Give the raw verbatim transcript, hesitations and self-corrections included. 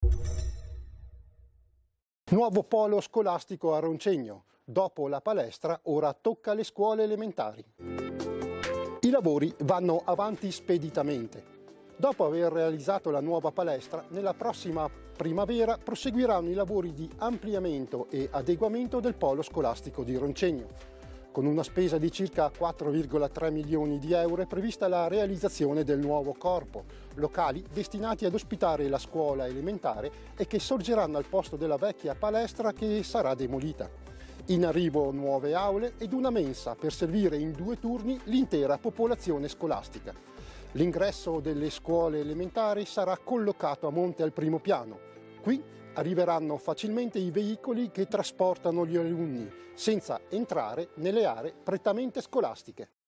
Nuovo polo scolastico a Roncegno. Dopo la palestra, ora tocca alle scuole elementari. I lavori vanno avanti speditamente. Dopo aver realizzato la nuova palestra, nella prossima primavera proseguiranno i lavori di ampliamento e adeguamento del polo scolastico di Roncegno. Con una spesa di circa quattro virgola tre milioni di euro è prevista la realizzazione del nuovo corpo, locali destinati ad ospitare la scuola elementare e che sorgeranno al posto della vecchia palestra che sarà demolita. In arrivo nuove aule ed una mensa per servire in due turni l'intera popolazione scolastica. L'ingresso delle scuole elementari sarà collocato a monte al primo piano. Qui arriveranno facilmente i veicoli che trasportano gli alunni, senza entrare nelle aree prettamente scolastiche.